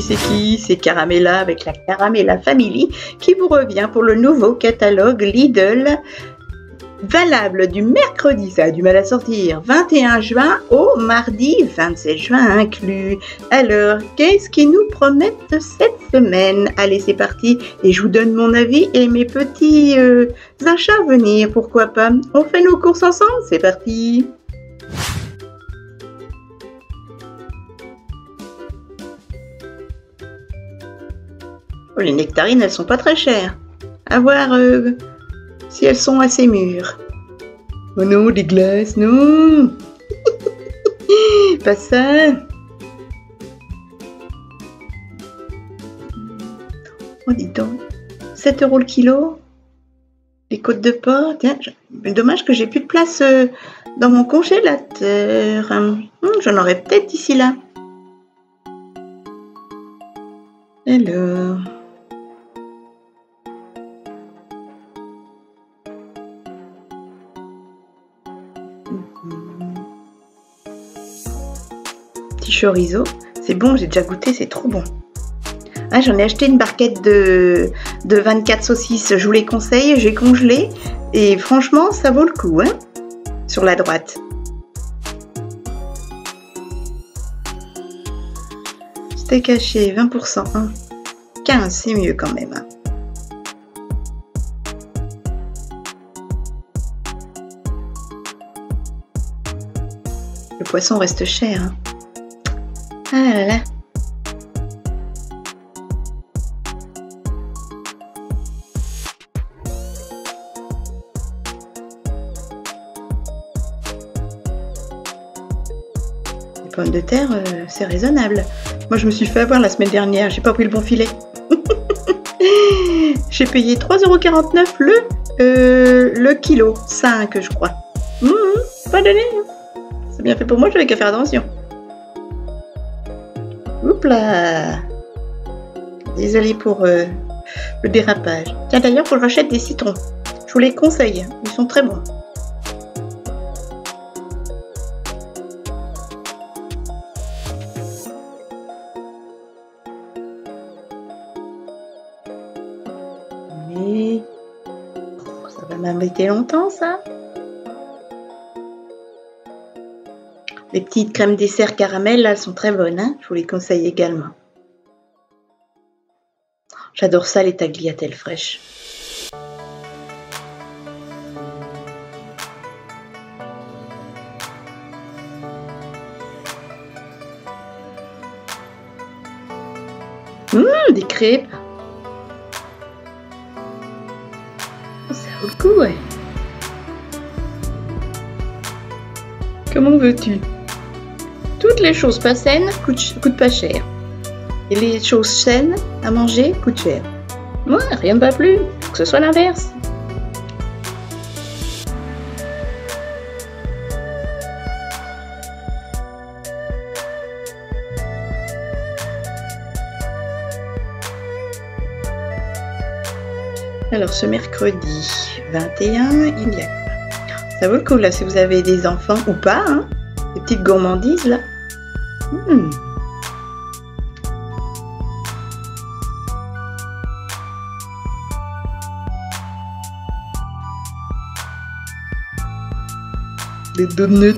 c'est qui? C'est Caramella avec la Caramella Family qui vous revient pour le nouveau catalogue Lidl. Valable du mercredi, ça a du mal à sortir, 21 juin au mardi 27 juin inclus. Alors, qu'est-ce qu'ils nous promettent cette semaine? Allez, c'est parti, et je vous donne mon avis et mes petits achats à venir, pourquoi pas. On fait nos courses ensemble, c'est parti. Oh, les nectarines, elles sont pas très chères. À voir si elles sont assez mûres. Oh non, des glaces, non. Pas ça. Oh, dis donc. 7 € le kilo. Les côtes de porc. Tiens, dommage que j'ai plus de place dans mon congélateur. J'en aurais peut-être d'ici là. Alors... Petit chorizo, c'est bon, j'ai déjà goûté, c'est trop bon. Ah, j'en ai acheté une barquette de 24 saucisses, je vous les conseille, j'ai congelé et franchement ça vaut le coup, hein, sur la droite. Steak haché, 20%, hein. 15, c'est mieux quand même. Hein. Le poisson reste cher. Hein. Ah là là. Les pommes de terre, c'est raisonnable. Moi, je me suis fait avoir la semaine dernière. J'ai pas pris le bon filet. J'ai payé 3,49 € le kilo. 5, je crois. Pas donné. C'est bien fait pour moi, j'avais qu'à faire attention. Oups là. Désolée pour le dérapage. Tiens, d'ailleurs, faut que je rachète des citrons. Je vous les conseille, ils sont très bons. Mais... ça va m'embêter longtemps, ça. Les petites crèmes dessert caramel, là, elles sont très bonnes, hein, je vous les conseille également. J'adore ça, les tagliatelles fraîches. Des crêpes. Ça vaut le coup, ouais. Comment veux-tu? Toutes les choses pas saines coûtent pas cher. Et les choses saines à manger coûtent cher. Moi, rien ne va plus. Faut que ce soit l'inverse. Alors, ce mercredi 21, il y a quoi? Ça vaut le coup, là, si vous avez des enfants ou pas, hein? Des petites gourmandises, là. Des donuts.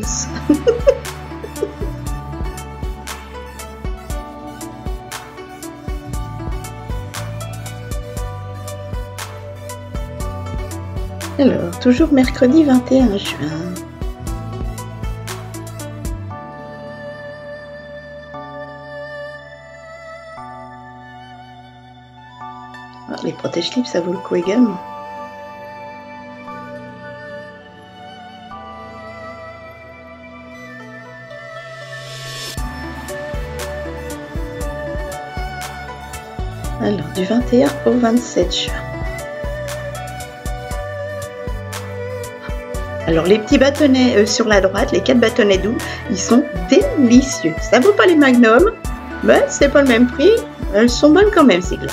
Alors, toujours mercredi 21 juin. Ah, les protège-slips, ça vaut le coup également. Alors, du 21 au 27 juin. Alors, les petits bâtonnets sur la droite, les 4 bâtonnets doux, ils sont délicieux. Ça vaut pas les Magnum, mais c'est pas le même prix. Elles sont bonnes quand même, ces glaces.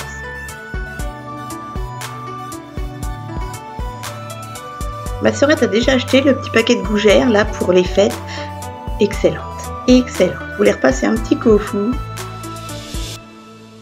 Ma sœurette a déjà acheté le petit paquet de gougères, là, pour les fêtes. Excellente, excellente. Vous voulez repasser un petit coup au four.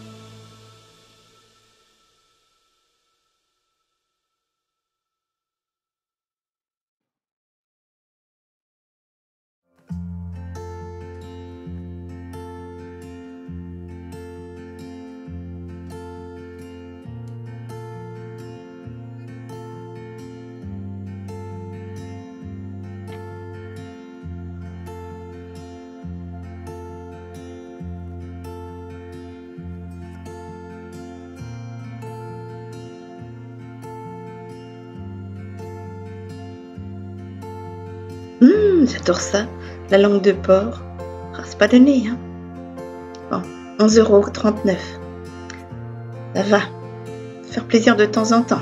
J'adore ça. La langue de porc. Ah, c'est pas donné, hein. Bon, 11,39 €. Ça va. Faire plaisir de temps en temps.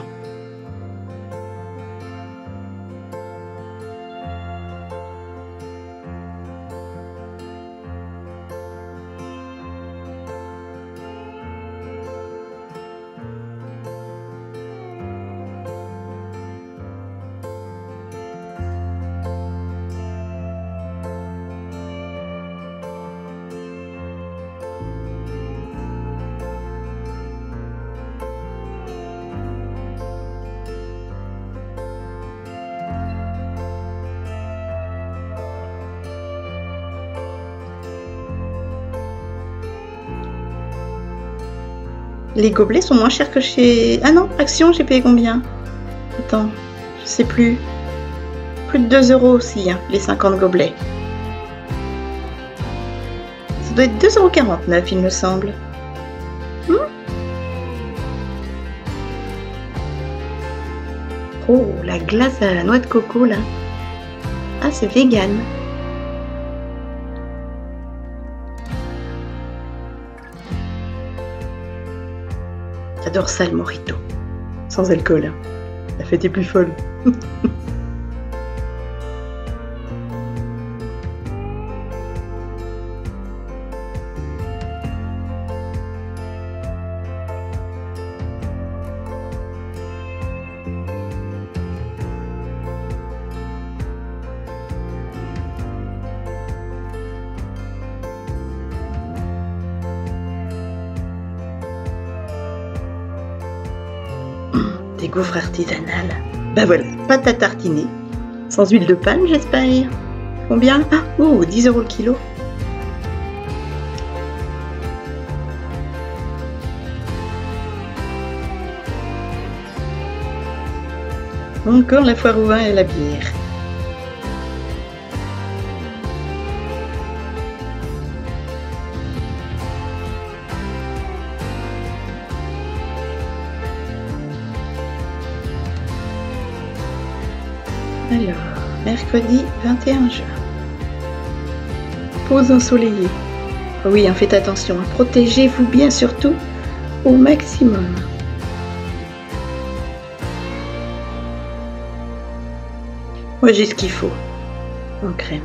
Les gobelets sont moins chers que chez... Ah non, Action, j'ai payé combien? Attends, je sais plus. Plus de 2 € aussi, hein, les 50 gobelets. Ça doit être 2,49 €, il me semble. Oh, la glace à la noix de coco, là. Ah, c'est vegan. J'adore ça, le mojito. Sans alcool. Hein. La fête est plus folle. Des gaufres artisanales. Ben voilà, pâte à tartiner. Sans huile de palme, j'espère. Combien? Ah, oh, 10 € le kilo. Encore la foire au vin et la bière. Alors, mercredi 21 juin. Pause ensoleillée. Oui, hein, faites attention, hein, protégez-vous bien surtout au maximum. Moi j'ai ce qu'il faut en crème.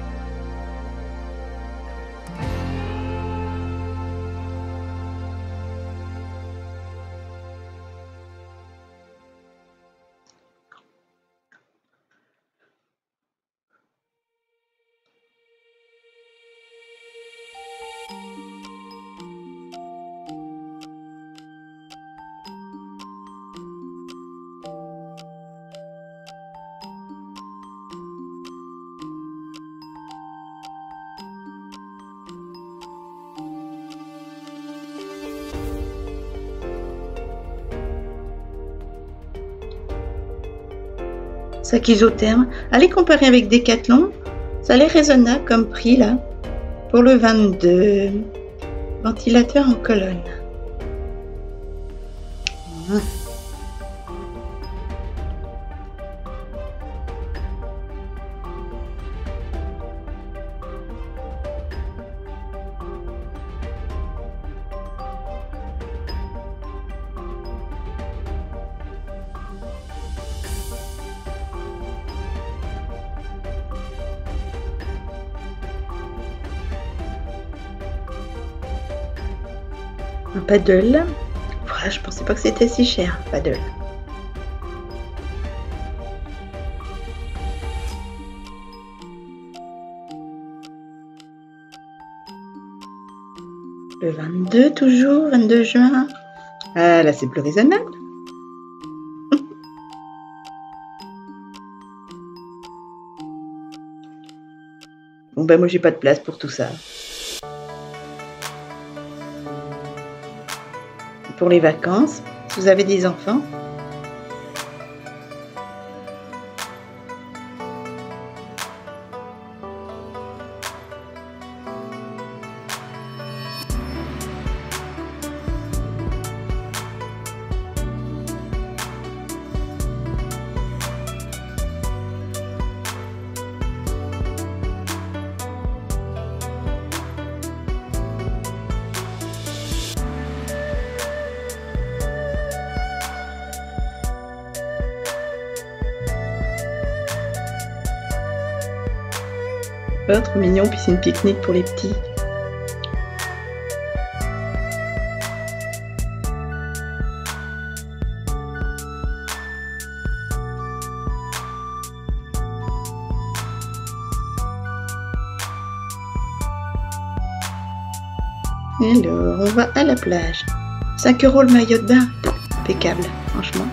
Sac isotherme. Allez comparer avec Decathlon. Ça a l'air raisonnable comme prix là. Pour le 22. Ventilateur en colonne. Un paddle. Voilà, je pensais pas que c'était si cher, paddle. Le 22 toujours, 22 juin. Ah là c'est plus raisonnable. Bon ben moi j'ai pas de place pour tout ça. Pour les vacances, si vous avez des enfants. Oh, trop mignon, piscine pique-nique pour les petits. Alors, on va à la plage. 5 € le maillot de bain. Impeccable, franchement.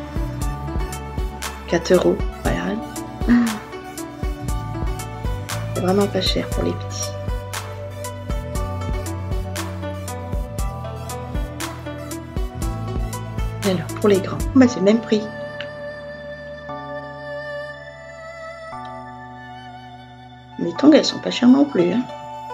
4 €, voilà. C'est vraiment pas cher pour les petits. Alors, pour les grands, bah, c'est le même prix. Les tongs, elles sont pas chères non plus, hein.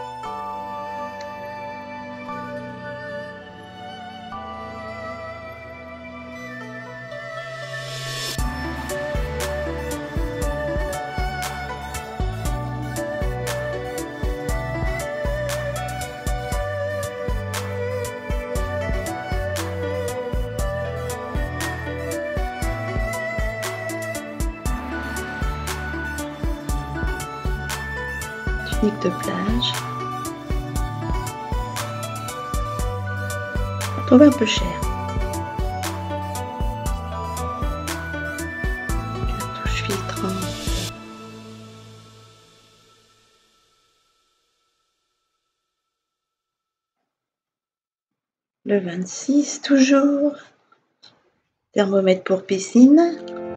Tunique de plage. On trouve un peu cher. Cartouche filtrante. Le 26 toujours. Thermomètre pour piscine.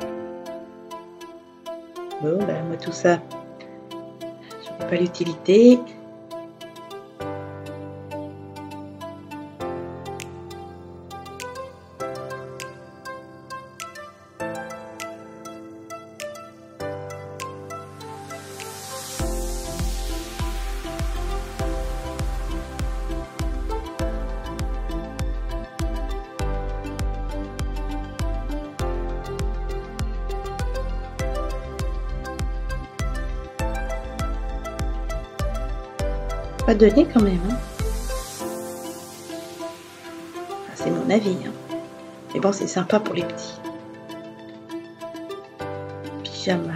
Bon, ben moi tout ça, je n'ai pas l'utilité. Pas donné quand même, hein. C'est mon avis, hein. Mais bon, c'est sympa pour les petits. Pyjama.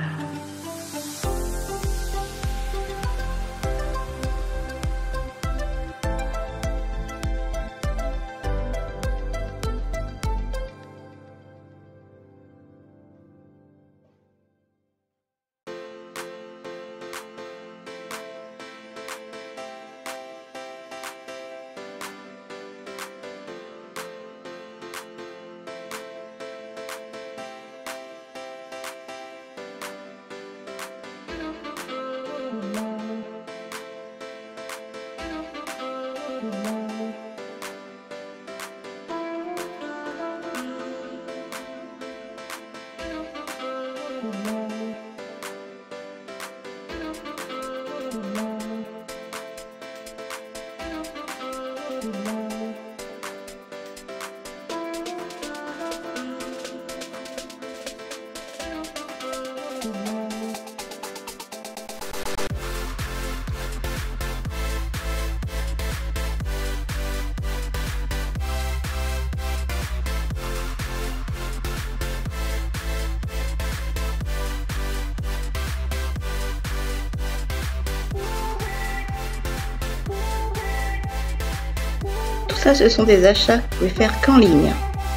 Ça, ce sont des achats que vous pouvez faire qu'en ligne.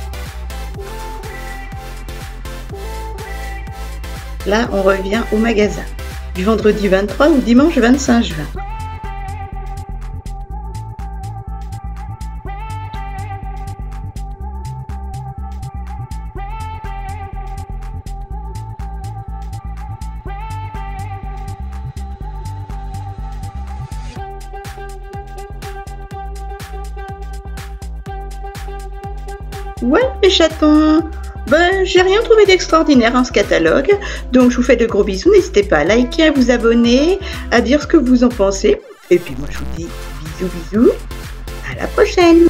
Là, on revient au magasin du vendredi 23 au dimanche 25 juin. Ouais, les chatons, ben, j'ai rien trouvé d'extraordinaire dans ce catalogue, donc je vous fais de gros bisous, n'hésitez pas à liker, à vous abonner, à dire ce que vous en pensez, et puis moi je vous dis bisous bisous, à la prochaine.